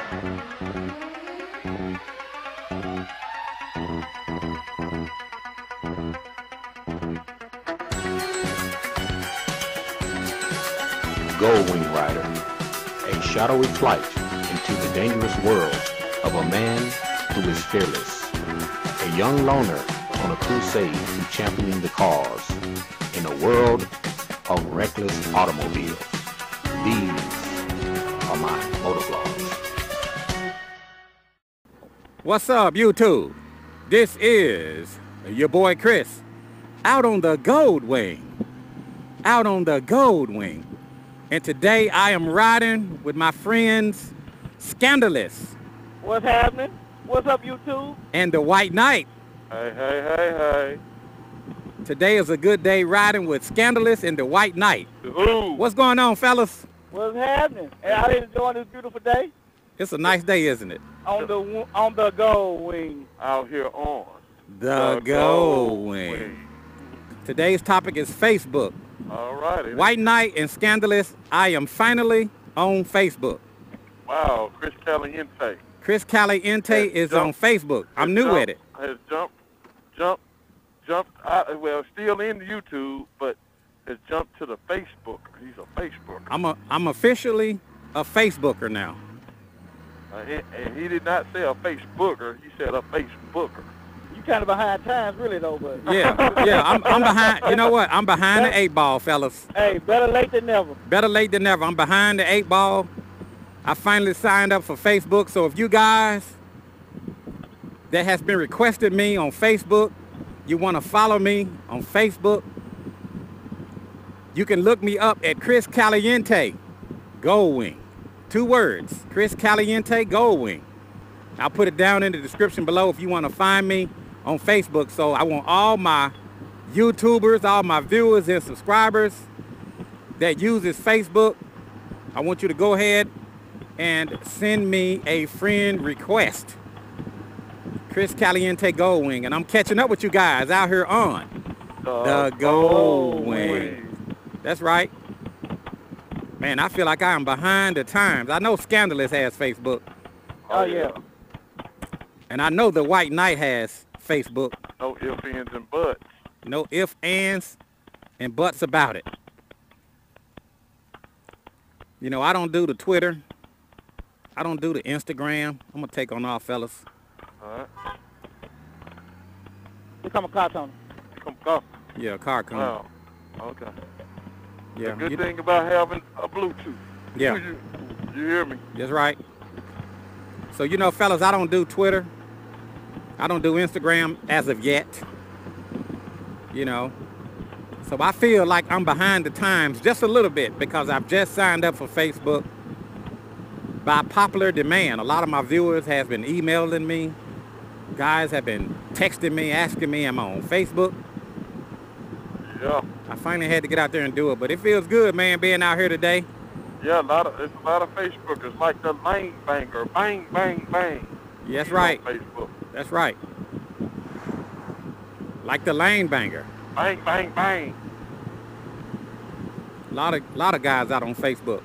Goldwing Rider, a shadowy flight into the dangerous world of a man who is fearless, a young loner on a crusade to championing the cause in a world of reckless automobiles. These are my motovlogs. What's up, YouTube? This is your boy Chris, out on the Goldwing. And today I am riding with my friends Scandalous. What's happening? What's up, YouTube? And the Whiteknight. Hey. Today is a good day riding with Scandalous and the Whiteknight. Ooh. What's going on, fellas? What's happening? And how they enjoying this beautiful day? It's a nice day, isn't it? On the Goldwing. Out here on the Goldwing. Today's topic is Facebook. All righty. Whiteknight and Scandalous, I am finally on Facebook. Wow, Chris Caliente. Chris Caliente is on Facebook. I'm new at it. Has jumped out, well, still in YouTube, but has jumped to the Facebook. He's a Facebooker. I'm officially a Facebooker now. And he did not say a Facebooker. He said a Facebooker. You kind of behind times, really, though, but... Yeah, I'm behind. You know what? I'm behind the 8-ball, fellas. Hey, better late than never. Better late than never. I'm behind the 8-ball. I finally signed up for Facebook, so if you guys that has been requesting me on Facebook, you want to follow me on Facebook, you can look me up at Chris Caliente Goldwing. 2 words, Chris Caliente Goldwing. I'll put it down in the description below if you want to find me on Facebook. So I want all my YouTubers, all my viewers and subscribers that uses Facebook, I want you to go ahead and send me a friend request. Chris Caliente Goldwing, and I'm catching up with you guys out here on the Goldwing. That's right. Man, I feel like I am behind the times. I know Scandalous has Facebook. Oh, yeah. And I know the Whiteknight has Facebook. No ifs, ands, and buts. No ifs, ands, and buts about it. You know, I don't do the Twitter. I don't do the Instagram. I'm going to take on all fellas. All right. Here come a car, Tony. Come car. Yeah, a car coming. Wow. Okay. Yeah. The good thing about having a Bluetooth. Yeah. You hear me? That's right. So, you know, fellas, I don't do Twitter. I don't do Instagram as of yet. You know. So I feel like I'm behind the times just a little bit because I've just signed up for Facebook by popular demand. A lot of my viewers have been emailing me. Guys have been texting me, asking me, am I on Facebook? Yeah. I finally had to get out there and do it, but it feels good, man, being out here today. Yeah, it's a lot of Facebookers, like the lane banger, bang, bang, bang. Yeah, that's right. Facebook. That's right. Like the lane banger. Bang, bang, bang. A lot of guys out on Facebook.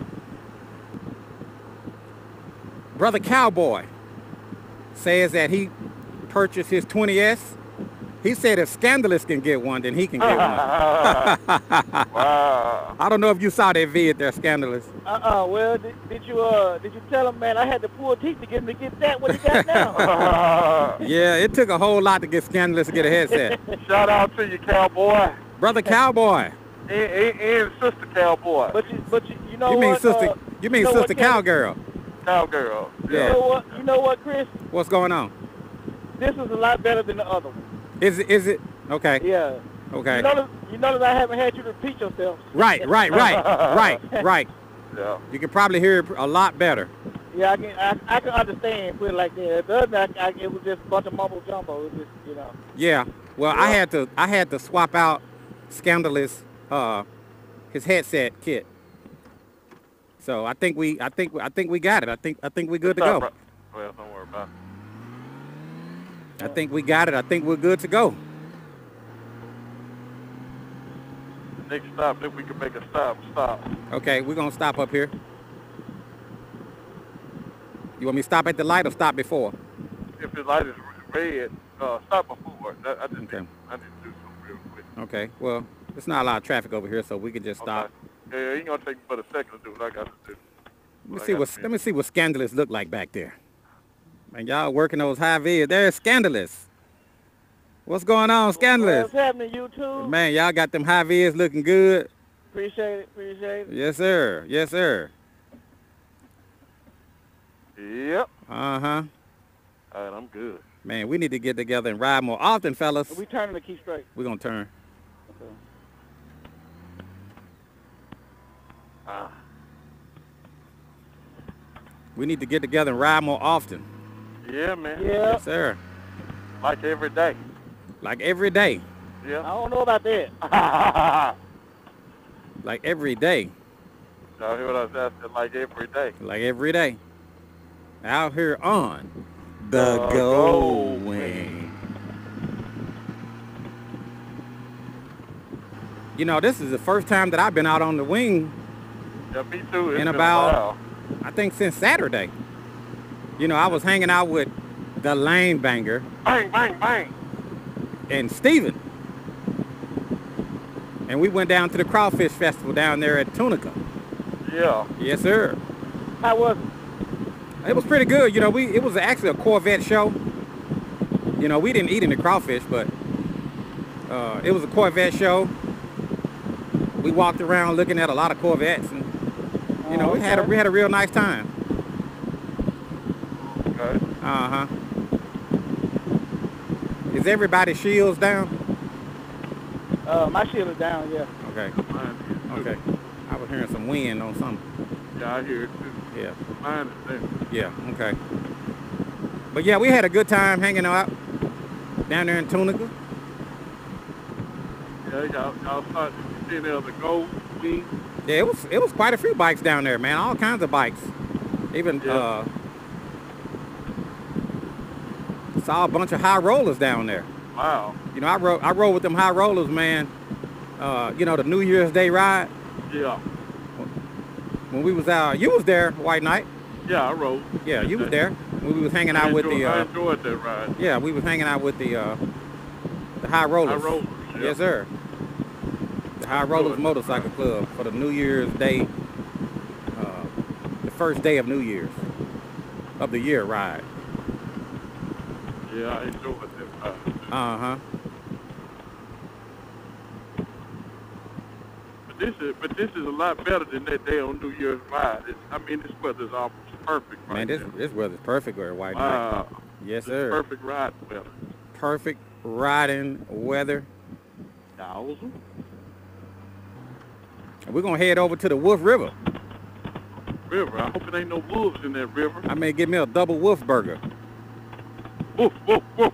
Brother Cowboy says that he purchased his 20S. He said if Scandalous can get one, then he can get one. Wow. I don't know if you saw that vid there, Scandalous. Well, did you tell him, man, I had to pull teeth to get him to get that, what he got now? Yeah, it took a whole lot to get Scandalous to get a headset. Shout out to you, Cowboy. Brother Cowboy. And Sister Cowboy. But you know You mean what? sister? You mean sister Cowgirl? Cowgirl. Yeah. You know what, Chris? What's going on? This is a lot better than the other one. Is it? Okay. Yeah. Okay. You notice I haven't had you repeat yourself. Right. Yeah. You can probably hear it a lot better. Yeah, I can understand, put it like that. The other, it was just a bunch of mumble jumbo. It was just, you know. Yeah. Well, yeah. I had to swap out Scandalous his headset kit. So I think we got it. I think we're good to go. Well, don't worry about it. I think we got it. I think we're good to go. Next stop, if we can make a stop. Okay, we're gonna stop up here. You want me to stop at the light or stop before? If the light is red, stop before. I just Okay. I need to do something real quick. Okay. Well, there's not a lot of traffic over here, so we can just stop. Okay. Yeah, it ain't gonna take me but a second to do what I got to do. Let me see what Scandalous look like back there. Man, y'all working those high vids. There's Scandalous. What's going on, Scandalous? What's happening, YouTube? Man, y'all got them high vids looking good. Appreciate it. Yes, sir. Yes, sir. Yep. Uh-huh. All right, I'm good. Man, we need to get together and ride more often, fellas. We turning to keep straight. We're going to turn. Okay. We need to get together and ride more often. Yeah, man. Yeah. Yes, sir. Like every day. Like every day. I Yeah. don't know about that. Like every day. Y'all hear what I said? I said like every day. Like every day. Out here on the The Gold Gold Wing. You know, this is the first time that I've been out on the wing, Yeah, me too. It's In been about- a while. I think since Saturday. You know, I was hanging out with the Lane Banger Bang, bang, bang. and Steven. And we went down to the Crawfish Festival down there at Tunica. Yeah. Yes, sir. How was it? It was pretty good. You know, it was actually a Corvette show. You know, we didn't eat any crawfish, but it was a Corvette show. We walked around looking at a lot of Corvettes, and you know, we had a real nice time. Okay. Uh-huh. Is everybody's shields down? My shield is down, yeah. Okay. Mine is too. Okay. I was hearing some wind on something. Yeah, I hear it too. Yeah. Mine is there. Yeah. Okay. But yeah, we had a good time hanging out down there in Tunica. Yeah, y'all started to see there the gold wing. Yeah, it was quite a few bikes down there, man. All kinds of bikes. Even Yeah. saw a bunch of high rollers down there. Wow. You know, I rode with them high rollers, man. You know, the New Year's Day ride Yeah. when we was out. You was there, White Night. Yeah, I rode. Yeah, you was there. When we was hanging out with I the. enjoyed that ride. Yeah, we was hanging out with the high rollers. High rollers, yeah. Yes, sir. The High Rollers Good. Motorcycle Club for the New Year's Day, the first day of New Year's of the year ride. Yeah, I enjoyed that ride. Uh-huh. But this is a lot better than that day on New Year's ride. This weather's almost perfect right Man, this weather's perfect for White Night. Wow. Yes, It's sir. perfect ride weather. Perfect riding weather. Thousand. And we're gonna head over to the Wolf River. River. I hope it ain't no wolves in that river. I may get me a double wolf burger. Woof, woof, woof.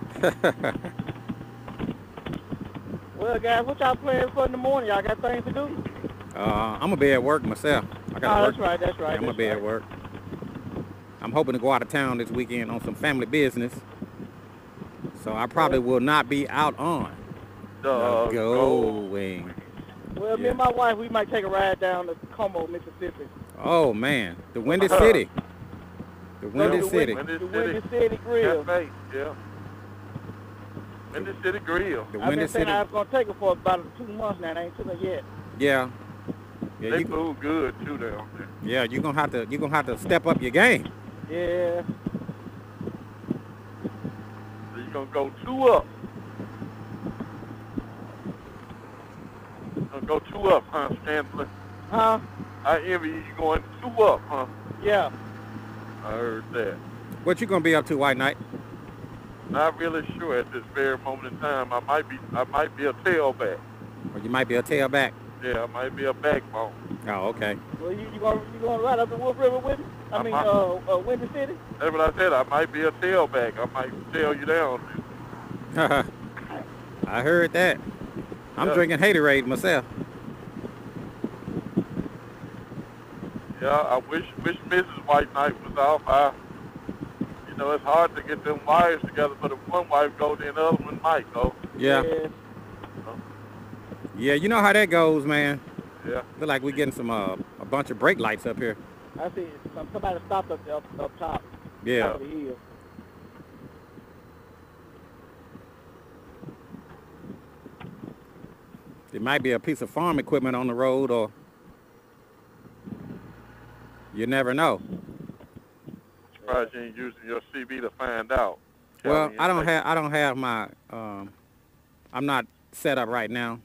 Well, guys, what y'all planning for in the morning? Y'all got things to do? I'm gonna be at work myself. I gotta work. That's right. Yeah, I'm gonna be at work. I'm hoping to go out of town this weekend on some family business. So I probably will not be out on the Gold Wing. Well, me Yeah. and my wife, we might take a ride down to Como, Mississippi. Oh man, the Windy City. The Windy the City. Windy The Windy City Grill. Cafe, yeah. Windy City Grill. The I've Windy been saying City. I was going to take it for about 2 months now. It ain't took it yet. Yeah. Yeah, They you, food good too down there. yeah, you're gonna have to step up your game. Yeah. So you're gonna go 2 up. Gonna go 2 up, huh, Scandalous? Huh? I envy you going 2 up, huh? Yeah. I heard that. What you gonna be up to, White Night? Not really sure at this very moment in time. I might be a tailback. Or you might be a tailback. Yeah, I might be a backbone. Oh, okay. Well, you gonna ride up the Wolf River with me? Windy City? That's what I said. I might be a tailback. I might tail you down. I heard that. I'm Yeah. drinking Haterade myself. Yeah, I wish Mrs. White Knight was off. It's hard to get them wives together, but if one wife goes, then the other one might go. Yeah. Yeah, you know how that goes, man. Yeah. Look like we getting some a bunch of brake lights up here. I see somebody stopped up top. Yeah. Top of the hill. There might be a piece of farm equipment on the road, or you never know. Surprised you ain't using your CB to find out. Well, I don't have my I'm not set up right now.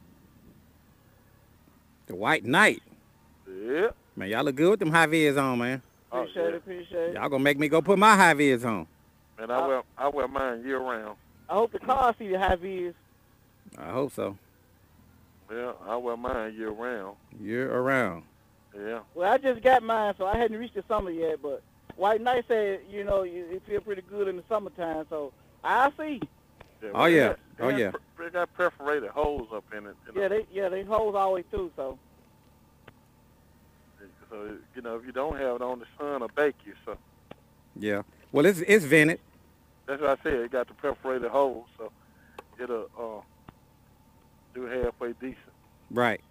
The Whiteknight. Yeah. Man, y'all look good with them high vis on, man. Appreciate it. Y'all gonna make me go put my high vis on. Man, I wear mine year round. I hope the car see the high vis. I hope so. Yeah, I wear mine year round. Year around. Yeah. Well, I just got mine, so I hadn't reached the summer yet, but Whiteknight said, you know, it feel pretty good in the summertime, so I see. Yeah, Oh yeah. They got perforated holes up in it. You know? They holes all the way through, so. So, you know, if you don't have it on, the sun will bake you, so. Yeah. Well, it's vented. That's what I said. It got the perforated holes, so it'll do halfway decent. Right.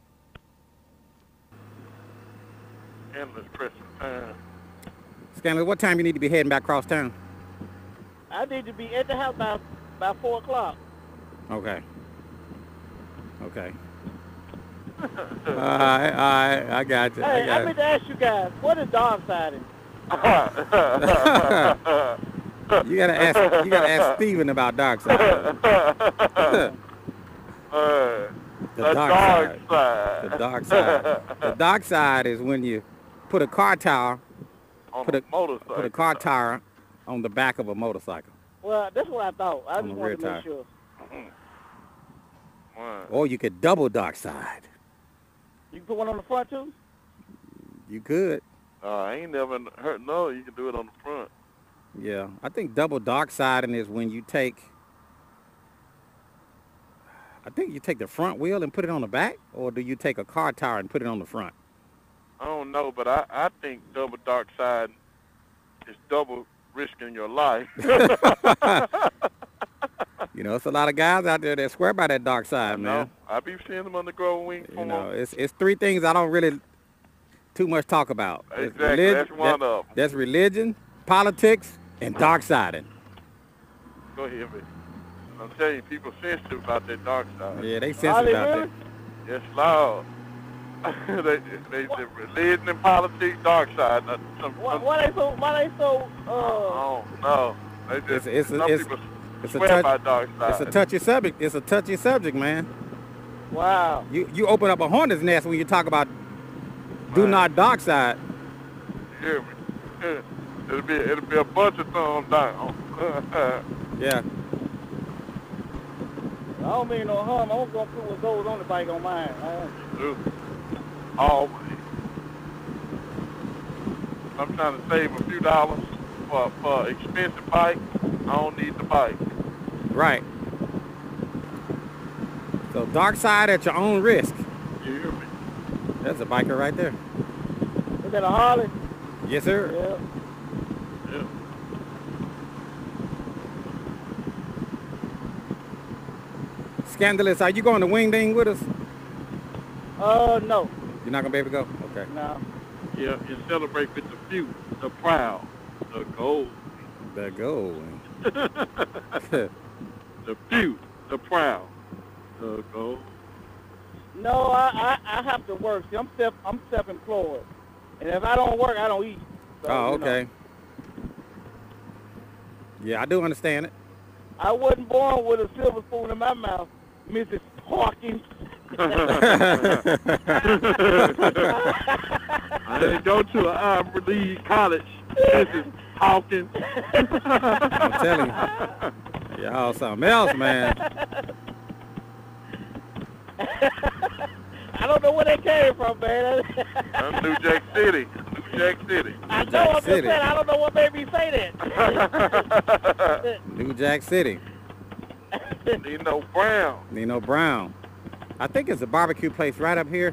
Endless Christmas time. Scandalous, what time you need to be heading back across town? I need to be at the house by 4 o'clock. Okay. Okay. All right, I got you. Hey, I meant to ask you guys, what is dog siding? You gotta ask Steven about dark side. The dark side. The dark side. The dark side is when you put a car tire Put a car tire on the back of a motorcycle. Well, that's what I thought. I On just the wanted to rear make sure. Wow. Or you could double dark side. You can put one on the front, too? You could. I ain't never heard. No, you can do it on the front. Yeah, I think double dark siding is when you take. I think you take the front wheel and put it on the back, or do you take a car tire and put it on the front? I don't know, but I think double dark side is double risking your life. You know, it's a lot of guys out there that swear by that dark side, man. I be seeing them on the growing wing. You know, it's three things I don't really too much talk about. Exactly, that's one of them. That's religion, politics, and dark siding. Go ahead, man. I'm telling you, people sensitive about that dark side. Yeah, they sensitive about that. Yes, Lord. they religion and politics, dark side. Why they so? Oh no, they just it's swear by dark side. It's a touchy subject. It's a touchy subject, man. Wow. You open up a hornet's nest when you talk about do not dark side. You hear me? It'll be a bunch of thumbs down. Yeah. I don't mean no harm. I'm gonna put what goes on the bike on mine. Always. I'm trying to save a few dollars for expensive bike. I don't need the bike. Right. So dark side at your own risk. You hear me? That's a biker right there. Is that a Harley? Yes, sir. Yeah. Yeah. Scandalous, are you going to Wing Ding with us? No. You're not going to be able to go? Okay. No. Yeah, you celebrate with the few, the proud, the gold. The gold. The few, the proud, the gold. No, I have to work. See, I'm self-employed, and if I don't work, I don't eat. So, Oh, okay. Yeah, I do understand it. I wasn't born with a silver spoon in my mouth, Mrs. Hawkins. I didn't go to an Ivy League college, Mrs. Hawkins. I'm telling you. Y'all something else, man. I don't know where they came from, man. New Jack City. New Jack City. I know, I'm just saying, I don't know what made me say that. New Jack City. Nino Brown. Nino Brown. I think it's a barbecue place right up here.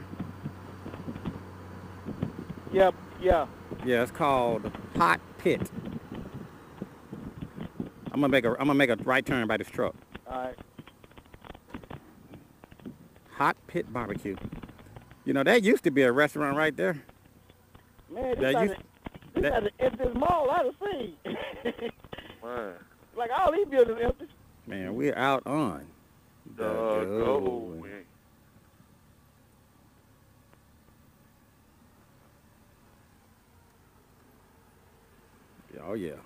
Yep, yeah. Yeah, it's called Hot Pit. I'm gonna make a right turn by this truck. All right. Hot Pit Barbecue. You know, that used to be a restaurant right there. Man, That this that- is the emptiest mall I've seen. Man. Like all these buildings empty. Man, we're out on the Go. Oh yeah.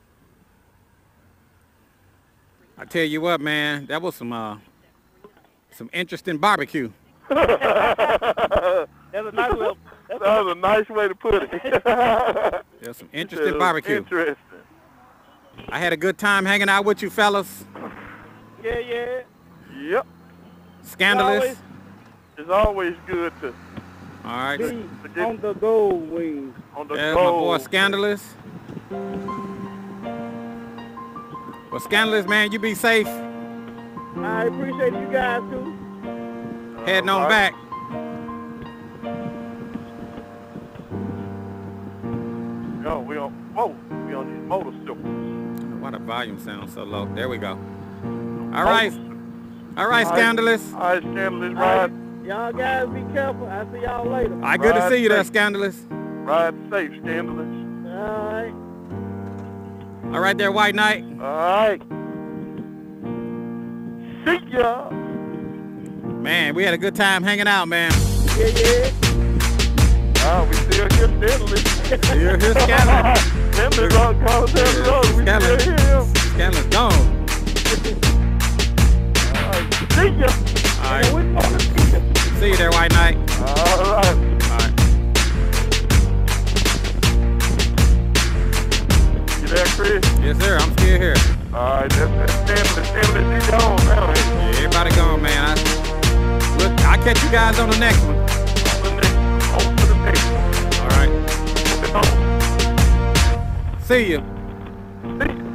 I tell you what, man, that was some interesting barbecue. That's a nice little. That was a nice way to put it. There's some interesting barbecue. Interesting. I had a good time hanging out with you fellas. Yeah. Yep. Scandalous. It's always good to All right. Be on the gold wings. on the There's my go. boy Scandalous. Well, Scandalous, man, you be safe. I appreciate you guys too. Heading on All back. right. Yo, we on these motorcycles. Why the volume sounds so low? There we go. All right, Scandalous. All right, Scandalous, ride. Y'all guys be careful. I'll see y'all later. All right, good to Ride see you there, safe. Scandalous. Ride safe, Scandalous. All right. All right there, White Knight. All right. See ya. Man, we had a good time hanging out, man. Yeah. We still here, Scandalous. You're here, Scandalous. Scandalous on College Avenue Road. We Scandalous. still here. Scandalous gone. All right. See ya. All right. See you there, White Knight. All right. All right. You there, Chris? Yes, sir. I'm still here. All right, that's Scandalous. Scandalous, you gone now. Yeah, everybody gone, man. I'll catch you guys on the next one. On to the next one. All right. On. See you. See ya.